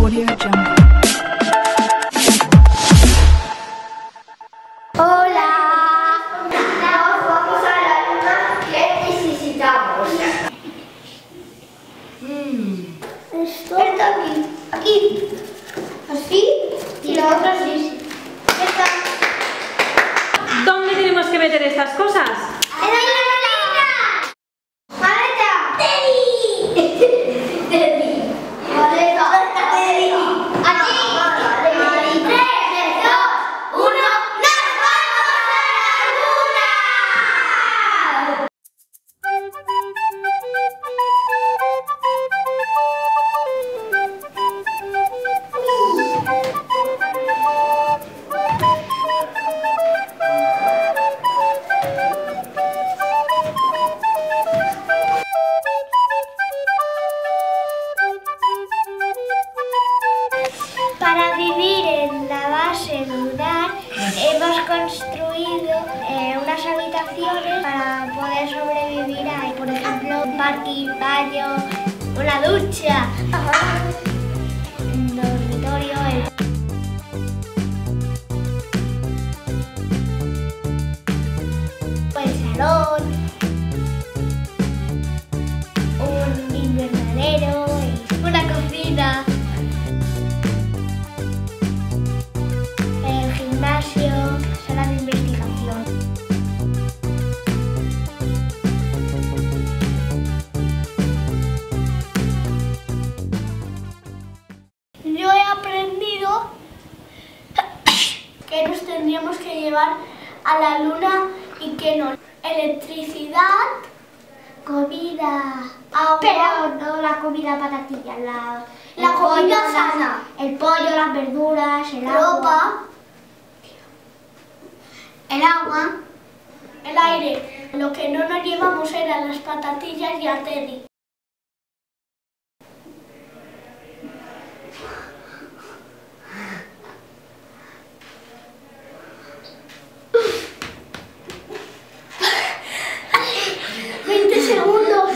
Audio Jungle. Hola. Vamos a la luna. ¿Qué necesitamos? Esto aquí. Así y la otra así. Esta. ¿Dónde tenemos que meter estas cosas? ¡En la luna! ¡Maleta! ¡Teddy! ¡Teddy! ¡Maleta! ¡Teddy! ¡Aquí! ¡3, 2, 1! ¡Nos vamos a la luna! Para vivir en la base lunar hemos construido unas habitaciones para poder sobrevivir ahí. Por ejemplo, un parking, baño, una ducha, un dormitorio, el salón, un invernadero, una cocina. Gimnasio, sala de investigación. Yo he aprendido que nos tendríamos que llevar a la luna y que no. Electricidad, comida, agua. Pero no la comida patatilla, la comida sana. El pollo, las verduras, el ropa. El agua, el aire. Lo que no nos llevamos eran las patatillas y a Teddy. ¡20 segundos!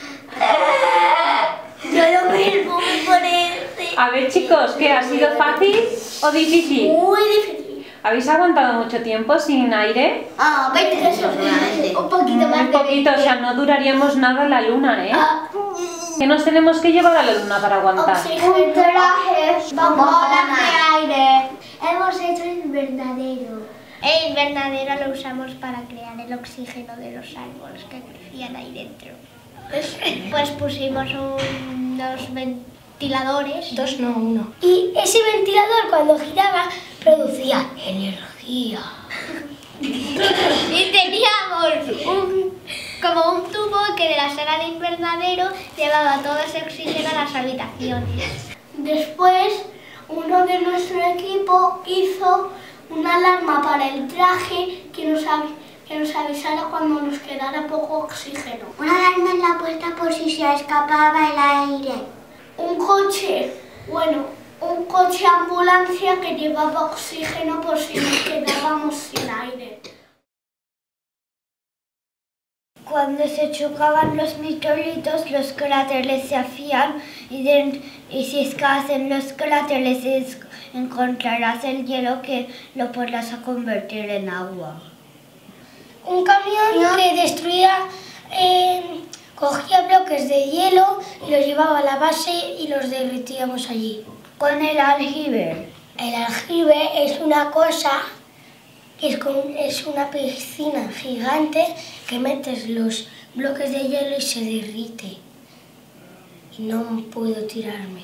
Yo lo mismo me parece. A ver, chicos, ¿qué ha sido fácil o difícil? Muy difícil. ¿Habéis aguantado mucho tiempo sin aire? 20 segundos. Un poquito más. Un poquito, o sea, no duraríamos nada en la luna, ¿eh? ¿Qué nos tenemos que llevar a la luna para aguantar? Un traje, bombonas de aire. Hemos hecho el invernadero. El invernadero lo usamos para crear el oxígeno de los árboles que crecían ahí dentro. Pues pusimos unos ventiladores. 2, no 1. Y ese ventilador cuando giraba producía energía. Y teníamos como un tubo que de la sala de invernadero llevaba todo ese oxígeno a las habitaciones. Después, uno de nuestro equipo hizo una alarma para el traje que nos avisara cuando nos quedara poco oxígeno. Una alarma en la puerta por si se escapaba el aire. Un coche ambulancia que llevaba oxígeno por si nos quedábamos sin aire. Cuando se chocaban los meteoritos, los cráteres se hacían y si excavas en los cráteres encontrarás el hielo que lo podrás a convertir en agua. Un camión que destruía, cogía bloques de hielo y los llevaba a la base y los derretíamos allí. Con el aljibe. El aljibe es una cosa que es una piscina gigante que metes los bloques de hielo y se derrite. Y no puedo tirarme.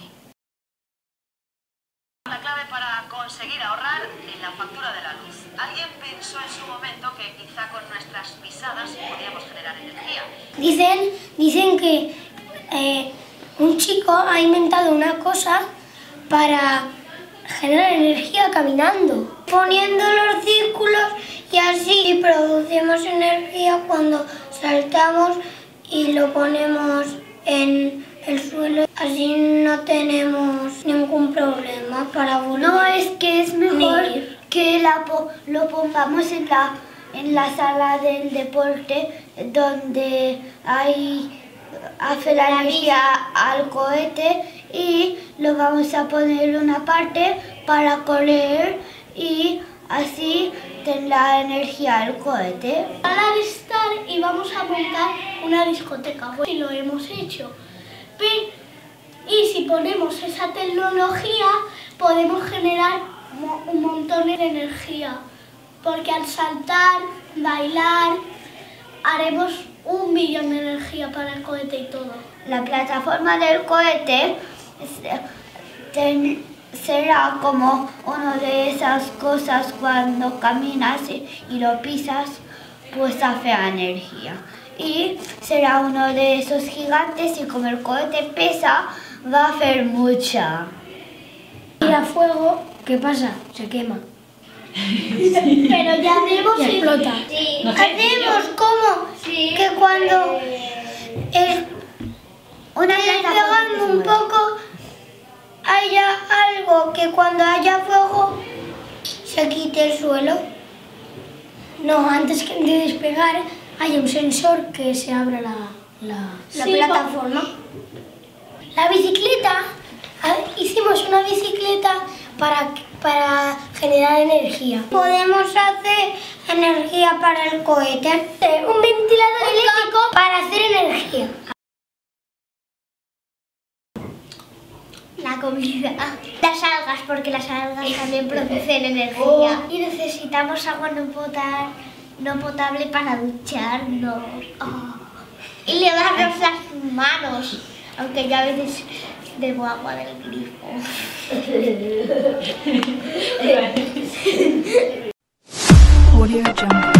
La clave para conseguir ahorrar en la factura de la luz. Alguien pensó en su momento que quizá con nuestras pisadas podíamos generar energía. Dicen que un chico ha inventado una cosa para generar energía caminando, poniendo los círculos y así producimos energía cuando saltamos y lo ponemos en el suelo, así no tenemos ningún problema para volar. No, es que es mejor que lo pongamos en la sala del deporte donde hace la energía al cohete y lo lo vamos a poner una parte para correr y así tendrá energía el cohete. Para estar y vamos a montar una discoteca, pues, y lo hemos hecho. Y si ponemos esa tecnología podemos generar un montón de energía, porque al saltar, bailar, haremos 1 millón de energía para el cohete y todo. La plataforma del cohete será como una de esas cosas cuando caminas y lo pisas, pues hace energía. Y será uno de esos gigantes y como el cohete pesa, va a hacer mucha. Y a fuego, ¿qué pasa? Se quema. Pero ya haremos y explota. Sí. No sé, Hacemos como que cuando una vez pegando un poco haya algo que cuando haya fuego se quite el suelo. No, antes de despegar hay un sensor que se abre la plataforma. La bicicleta, hicimos una bicicleta para generar energía. Podemos hacer energía para el cohete. Un ventilador eléctrico para hacer energía. La comida. Las algas, porque las algas también producen energía. Y necesitamos agua no potable para ducharnos. Y lavarnos las manos. Aunque yo a veces bebo agua del grifo. Audio Jungle.